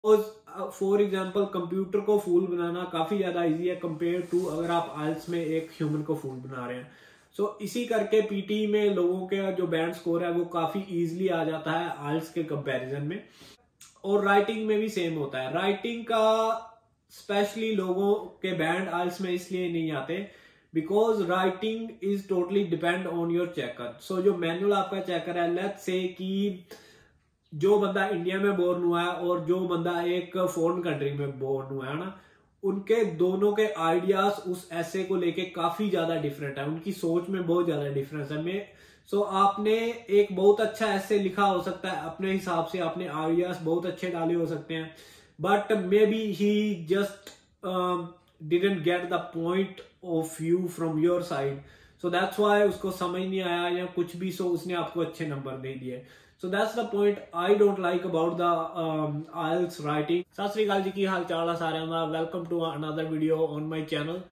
For example computer को fool बनाना काफी ज्यादा इजी है कंपेयर टू अगर आप आइल्स में एक ह्यूमन को फूल बना रहे हैं। सो इसी करके पीटी में लोगों के जो बैंड स्कोर है वो काफी इजीली आ जाता है आइल्स के कंपैरिजन में। और राइटिंग में भी सेम होता है। राइटिंग का स्पेशली लोगों के बैंड आइल्स में इसलिए नहीं आते because writing is totally depend on your checker. So जो मैनुअल आपका चेकर है, लेट्स से कि जो बंदा इंडिया में बोर्न हुआ है और जो बंदा एक फॉरेन कंट्री में बोर्न हुआ है ना, उनके दोनों के आइडियाज उस ऐसे को लेके काफी ज्यादा डिफरेंट है, उनकी सोच में बहुत ज्यादा डिफरेंस है। सो आपने एक बहुत अच्छा ऐसे लिखा हो सकता है अपने हिसाब से, आपने आइडियाज बहुत अच्छे डाले हो सकते हैं, but maybe he just didn't get the point of view from your side, so that's why उसको समझ नहीं आया या कुछ भी, सो उसने आपको अच्छे नंबर दे दिए। So that's the point I don't like about the IELTS writing. सत श्री अकाल जी, की हाल चाल है सारे का। Welcome to another video on my channel.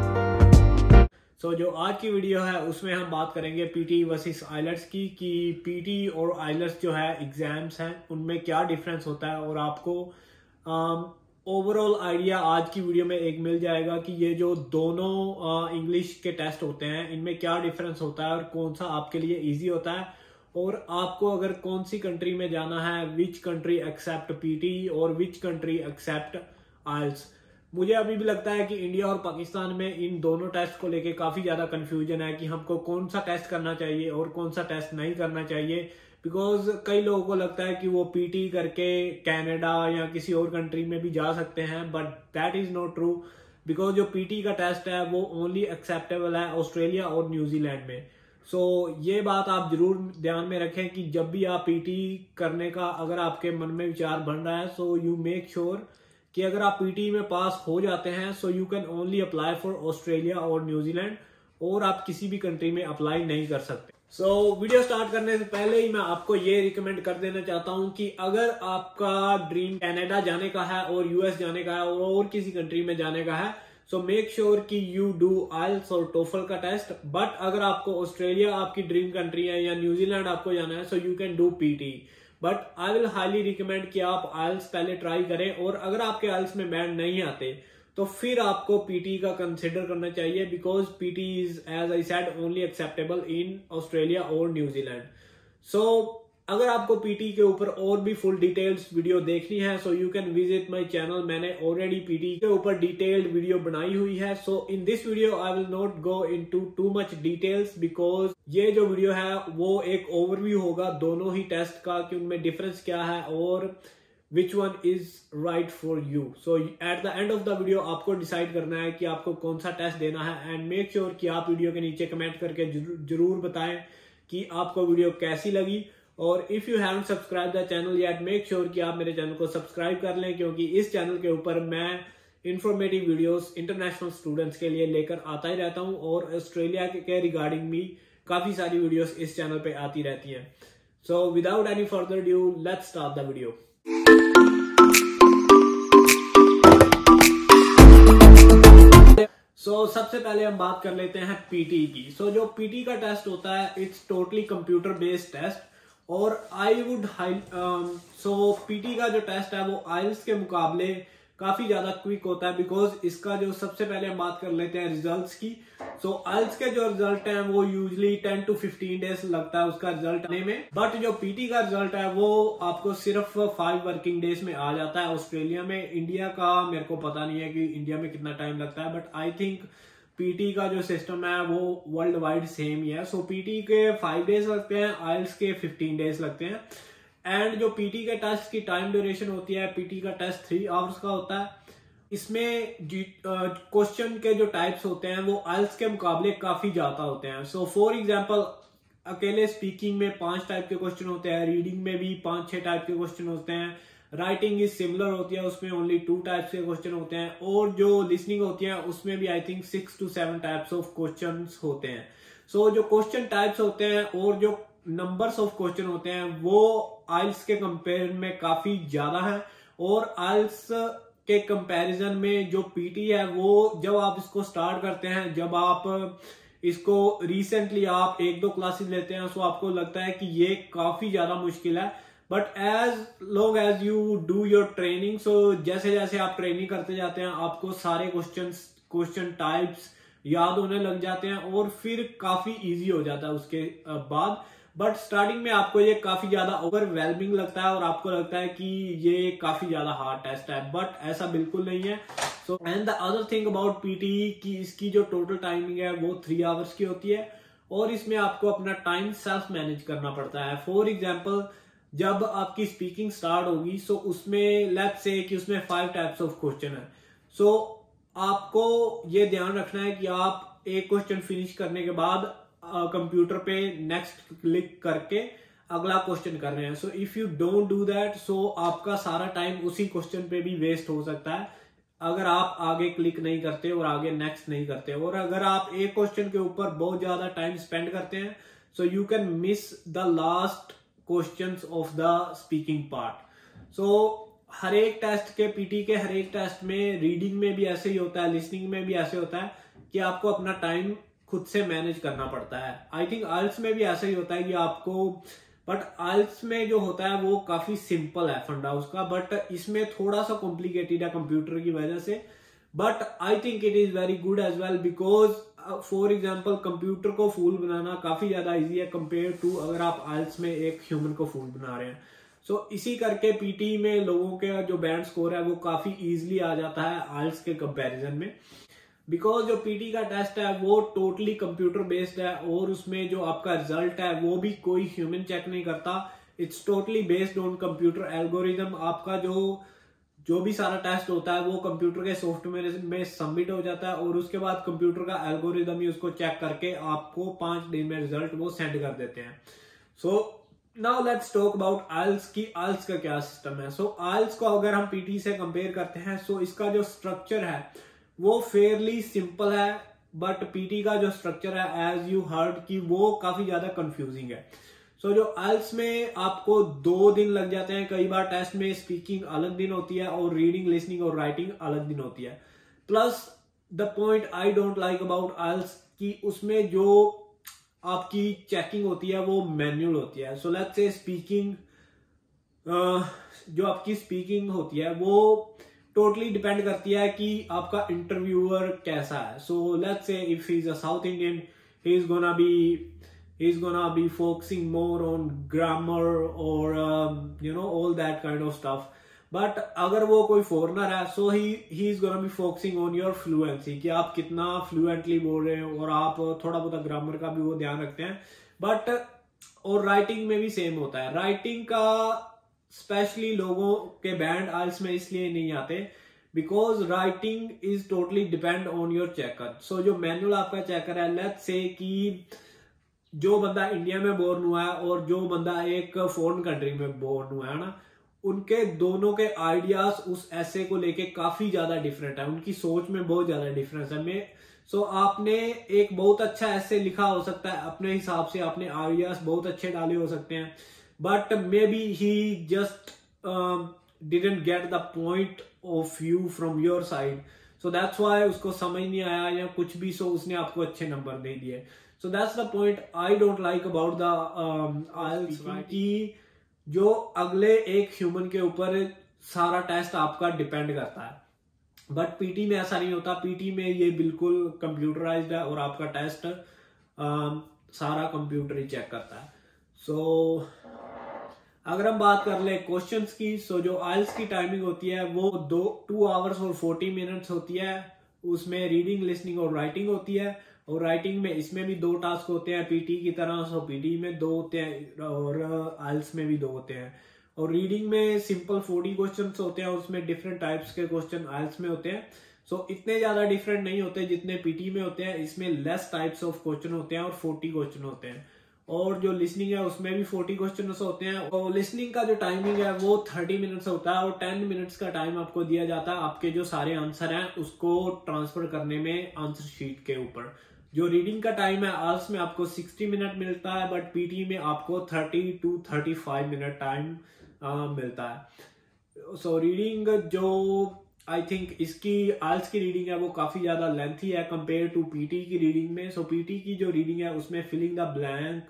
So जो आज की वीडियो है उसमें हम बात करेंगे पीटी वर्सेस आइलेट्स की, कि पीटी और आइलेट्स जो है एग्जाम्स हैं उनमें क्या डिफरेंस होता है, और आपको ओवरऑल आइडिया आज की वीडियो में एक मिल जाएगा कि ये जो दोनों इंग्लिश के टेस्ट होते हैं इनमें क्या डिफरेंस होता है और कौन सा आपके लिए ईजी होता है, और आपको अगर कौन सी कंट्री में जाना है, विच कंट्री एक्सेप्ट पीटी और विच कंट्री एक्सेप्ट आइल्स। मुझे अभी भी लगता है कि इंडिया और पाकिस्तान में इन दोनों टेस्ट को लेके काफी ज्यादा कंफ्यूजन है कि हमको कौन सा टेस्ट करना चाहिए और कौन सा टेस्ट नहीं करना चाहिए, बिकॉज कई लोगों को लगता है कि वो पीटी करके कनाडा या किसी और कंट्री में भी जा सकते हैं, but that is not true, because जो पीटी का टेस्ट है वो ओनली एक्सेप्टेबल है ऑस्ट्रेलिया और न्यूजीलैंड में। सो ये बात आप जरूर ध्यान में रखें कि जब भी आप पीटी करने का अगर आपके मन में विचार बन रहा है, सो यू मेक श्योर कि अगर आप पीटी में पास हो जाते हैं so you can only apply for Australia और न्यूजीलैंड, और आप किसी भी कंट्री में अप्लाई नहीं कर सकते। सो वीडियो स्टार्ट करने से पहले ही मैं आपको ये रिकमेंड कर देना चाहता हूं कि अगर आपका ड्रीम कनाडा जाने का है और यूएस जाने का है और किसी कंट्री में जाने का है, सो मेक श्योर कि यू डू आइल्स और टोफल का टेस्ट। बट अगर आपको ऑस्ट्रेलिया आपकी ड्रीम कंट्री है या न्यूजीलैंड आपको जाना है, so you can do PT, but I will highly recommend कि आप आइल्स पहले ट्राई करें, और अगर आपके आइल्स में बैंड नहीं आते तो फिर आपको पीटी का कंसिडर करना चाहिए, because PT is as I said only acceptable in Australia और न्यूजीलैंड। सो अगर आपको पीटी के ऊपर और भी फुल डिटेल्स वीडियो देखनी है, so you can visit my channel. मैंने ऑलरेडी पीटी के ऊपर डिटेल्ड वीडियो बनाई हुई है। So in this video I will not go into too much details, because ये जो वीडियो है वो एक ओवरव्यू होगा दोनों ही टेस्ट का, कि उनमें डिफरेंस क्या है और which one is right for you. So at the end of the video आपको डिसाइड करना है कि आपको कौन सा टेस्ट देना है, एंड मेक श्योर कि आप वीडियो के नीचे कमेंट करके जरूर बताएं कि आपको वीडियो कैसी लगी। और if you haven't subscribe the channel yet, make sure कि आप मेरे चैनल को सब्सक्राइब कर लें, क्योंकि इस चैनल के ऊपर मैं इंफॉर्मेटिव वीडियोस इंटरनेशनल स्टूडेंट्स के लिए लेकर आता ही रहता हूं, और ऑस्ट्रेलिया के रिगार्डिंग भी काफी सारी वीडियोस इस चैनल पे आती रहती हैं। So without any further due, let's start the video. So सबसे पहले हम बात कर लेते हैं पीटी की। सो जो पीटी का टेस्ट होता है it's totally computer based test, और आई वुड सो पीटी का जो टेस्ट है वो आइल्स के मुकाबले काफी ज्यादा क्विक होता है, बिकॉज इसका जो सबसे पहले हम बात कर लेते हैं रिजल्ट्स की। सो आइल्स के जो रिजल्ट हैं वो यूजुअली 10 to 15 डेज लगता है उसका रिजल्ट आने में, बट जो पीटी का रिजल्ट है वो आपको सिर्फ 5 वर्किंग डेज में आ जाता है ऑस्ट्रेलिया में। इंडिया का मेरे को पता नहीं है कि इंडिया में कितना टाइम लगता है, बट आई थिंक पीटी का जो सिस्टम है वो वर्ल्ड वाइड सेम ही है। सो पीटी के 5 डेज लगते हैं, आइल्स के 15 डेज लगते हैं। एंड जो पीटी के टेस्ट की टाइम ड्यूरेशन होती है, पीटी का टेस्ट 3 आवर्स का होता है। इसमें क्वेश्चन के जो टाइप्स होते हैं वो आइल्स के मुकाबले काफी ज्यादा होते हैं। सो फॉर एग्जांपल अकेले स्पीकिंग में 5 टाइप के क्वेश्चन होते हैं, रीडिंग में भी 5-6 टाइप के क्वेश्चन होते हैं, राइटिंग इज सिमिलर होती है उसमें ओनली 2 टाइप्स के क्वेश्चन होते हैं, और जो लिसनिंग होती है उसमें भी I think 6 to 7 types of question होते हैं। सो जो क्वेश्चन टाइप्स होते हैं और जो नंबर्स ऑफ क्वेश्चन होते हैं वो आइल्स के कंपेयर में काफी ज्यादा है, और आइल्स के कंपैरिजन में जो पीटी है वो जब आप इसको स्टार्ट करते हैं, जब आप इसको रिसेंटली आप 1-2 क्लासेस लेते हैं, तो आपको लगता है कि ये काफी ज्यादा मुश्किल है, but as long as you do your training, so जैसे जैसे आप ट्रेनिंग करते जाते हैं आपको सारे क्वेश्चन टाइप्स याद होने लग जाते हैं और फिर काफी इजी हो जाता है उसके बाद। बट स्टार्टिंग में आपको ये काफी ज्यादा ओवरवेलमिंग लगता है और आपको लगता है कि ये काफी ज्यादा हार्ड टेस्ट है, बट ऐसा बिल्कुल नहीं है। So and the other thing about PT कि इसकी जो टोटल टाइमिंग है वो 3 आवर्स की होती है और इसमें आपको अपना टाइम सेल्फ मैनेज करना पड़ता है। फॉर एग्जाम्पल जब आपकी स्पीकिंग स्टार्ट होगी सो उसमें लेट्स से कि उसमें 5 टाइप्स ऑफ क्वेश्चन है। सो आपको ये ध्यान रखना है कि आप एक क्वेश्चन फिनिश करने के बाद कंप्यूटर पे नेक्स्ट क्लिक करके अगला क्वेश्चन कर रहे हैं। So if you don't do that so आपका सारा टाइम उसी क्वेश्चन पे भी वेस्ट हो सकता है अगर आप आगे क्लिक नहीं करते और आगे नेक्स्ट नहीं करते। और अगर आप एक क्वेश्चन के ऊपर बहुत ज्यादा टाइम स्पेंड करते हैं so you can miss the last questions of the speaking part. So हर एक टेस्ट के पीटी के हर एक टेस्ट में रीडिंग में भी ऐसे ही होता है, लिसनिंग में भी ऐसे होता है कि आपको अपना टाइम खुद से मैनेज करना पड़ता है। आई थिंक आइल्स में भी ऐसा ही होता है कि आपको, बट आइल्स में जो होता है वो काफी सिंपल है फंडा उसका, बट इसमें थोड़ा सा कॉम्प्लिकेटेड है कंप्यूटर की वजह से। But I think it is very good as well because for example computer को फूल बनाना काफी ज्यादा इजी है कंपेयर टू अगर आप आइल्स में एक ह्यूमन को फूल बना रहे हैं। सो इसी करके पीटी में लोगों के जो बैंड स्कोर है वो काफी इजीली आ जाता है आइल्स के कंपैरिजन में, बिकॉज जो पीटी का टेस्ट है वो टोटली कंप्यूटर बेस्ड है और उसमें जो आपका रिजल्ट है वो भी कोई ह्यूमन चेक नहीं करता। It's totally based on computer algorithm. आपका जो भी सारा टेस्ट होता है वो कंप्यूटर के सॉफ्टवेयर में सबमिट हो जाता है और उसके बाद कंप्यूटर का एल्गोरिदम ही उसको चेक करके आपको 5 दिन में रिजल्ट वो सेंड कर देते हैं। So now let's talk about IELTS की आइल्स का क्या सिस्टम है। सो आइल्स को अगर हम पीटी से कंपेयर करते हैं सो इसका जो स्ट्रक्चर है वो फेयरली सिंपल है, बट पीटी का जो स्ट्रक्चर है एज यू हर्ड कि वो काफी ज्यादा कंफ्यूजिंग है। सो जो आइल्स में आपको 2 दिन लग जाते हैं, कई बार टेस्ट में स्पीकिंग अलग दिन होती है और रीडिंग लिसनिंग और राइटिंग अलग दिन होती है। Plus the point I don't like about IELTS कि उसमें जो आपकी चेकिंग होती है वो मैन्युअल होती है। सो लेट्स से स्पीकिंग जो आपकी स्पीकिंग होती है वो टोटली डिपेंड करती है कि आपका इंटरव्यूअर कैसा है। So let's say if he is a South Indian he is gonna be focusing more on grammar और you know all that kind of stuff. But अगर वो कोई फॉरेनर है so he is gonna be focusing on your fluency कि आप कितना fluently बोल रहे हैं और आप थोड़ा बहुत ग्रामर का भी वो ध्यान रखते हैं। बट और राइटिंग में भी सेम होता है। राइटिंग का स्पेशली लोगों के बैंड आइल्स में इसलिए नहीं आते because writing is totally depend on your checker. So जो मैनुअल आपका चेकर है, लेट्स से कि जो बंदा इंडिया में बोर्न हुआ है और जो बंदा एक फॉरेन कंट्री में बोर्न हुआ है ना, उनके दोनों के आइडियाज उस ऐसे को लेके काफी ज्यादा डिफरेंट है, उनकी सोच में बहुत ज्यादा डिफरेंस है। सो आपने एक बहुत अच्छा ऐसे लिखा हो सकता है अपने हिसाब से, आपने आइडियाज बहुत अच्छे डाले हो सकते हैं, but maybe he just didn't get the point of view from your side. So that's why उसको समझ नहीं आया या कुछ भी, सो उसने आपको अच्छे नंबर दे दिए। So that's the point I don't like about the IELTS कि जो अगले एक ह्यूमन के ऊपर सारा टेस्ट आपका डिपेंड करता है। बट पीटी में ऐसा नहीं होता। पीटी में ये बिल्कुल कंप्यूटराइज्ड है और आपका टेस्ट सारा कंप्यूटर ही चेक करता है। सो अगर हम बात कर ले क्वेश्चंस की, सो जो आइल्स की टाइमिंग होती है वो 2 आवर्स और 40 मिनट्स होती है। उसमें रीडिंग लिसनिंग और राइटिंग होती है और राइटिंग में इसमें भी 2 टास्क होते हैं पीटी की तरह। सो पीटी में 2 होते हैं और आइल्स में भी 2 होते हैं। और रीडिंग में सिंपल 40 क्वेश्चंस होते हैं, उसमें डिफरेंट टाइप्स के क्वेश्चन आइल्स में होते हैं। सो इतने ज्यादा डिफरेंट नहीं होते जितने पीटी में होते हैं। इसमें लेस टाइप्स ऑफ क्वेश्चन होते हैं और 40 क्वेश्चन होते हैं। और जो लिसनिंग है उसमें भी 40 क्वेश्चन होते हैं। और लिसनिंग का जो टाइमिंग है वो 30 मिनट्स होता है और 10 मिनट्स का टाइम आपको दिया जाता है आपके जो सारे आंसर हैं उसको ट्रांसफर करने में आंसर शीट के ऊपर। जो रीडिंग का टाइम है आइल्स में आपको 60 मिनट मिलता है, बट पीटी में आपको 30 to 35 मिनट टाइम मिलता है। सो रीडिंग जो आई थिंक इसकी आइल्स की रीडिंग है वो काफी ज्यादा लेंथी है कंपेयर टू पीटी की रीडिंग में। सो पीटी की जो रीडिंग है उसमें फिलिंग द ब्लैंक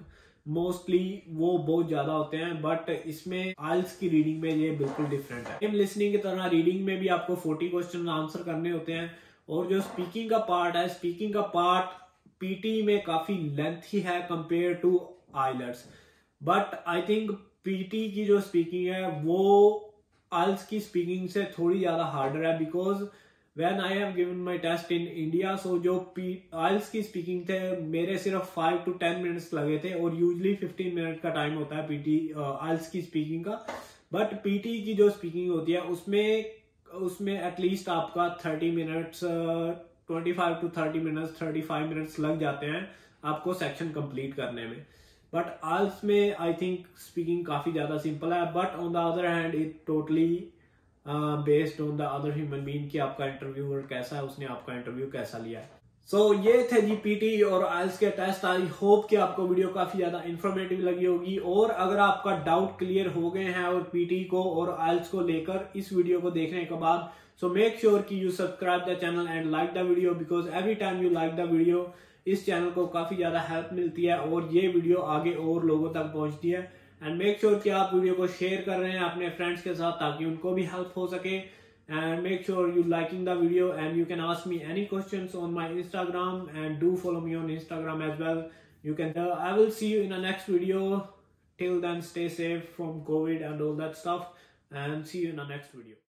मोस्टली वो बहुत ज्यादा होते हैं, बट इसमें आइल्स की रीडिंग में ये बिल्कुल डिफरेंट है। लिसनिंग की तरह रीडिंग में भी आपको 40 क्वेश्चन आंसर करने होते हैं। और जो स्पीकिंग का पार्ट है, स्पीकिंग का पार्ट पीटी में काफी लेंथी है compare to IELTS, but I think PT की जो स्पीकिंग है वो आइल्स की स्पीकिंग से थोड़ी ज्यादा हार्डर है, because when I have given my test in India, so जो आइल्स की स्पीकिंग थे मेरे सिर्फ 5 to 10 मिनट्स लगे थे, और यूजली 15 मिनट का टाइम होता है पीटी आइल्स की स्पीकिंग का। बट पीटी की जो स्पीकिंग होती है उसमें एटलीस्ट आपका 30 मिनट्स 25 to 30 मिनट्स 35 मिनट्स लग जाते हैं आपको सेक्शन कंप्लीट करने में। बट आइल्स में आई थिंक स्पीकिंग काफी ज्यादा सिंपल है, but on the other hand it totally based on the other human being कि आपका इंटरव्यूअर कैसा है, उसने आपका इंटरव्यू कैसा लिया है। सो ये थे जी पीटी और आइल्स के टेस्ट। आई होप कि आपको वीडियो काफी ज्यादा इंफॉर्मेटिव लगी होगी, और अगर आपका डाउट क्लियर हो गए हैं और पीटी को और आइल्स को लेकर इस वीडियो को देखने के बाद, सो मेक श्योर कि you subscribe the channel and like the video, because every time you like the video इस चैनल को काफी ज्यादा हेल्प मिलती है और ये वीडियो आगे और लोगों तक पहुंचती है। एंड मेक श्योर कि आप वीडियो को शेयर कर रहे हैं अपने फ्रेंड्स के साथ ताकि उनको भी हेल्प हो सके। And make sure you liking the video, and you can ask me any questions on my Instagram, and do follow me on Instagram as well. You can I will see you in the next video. Till then, stay safe from COVID and all that stuff, and see you in the next video.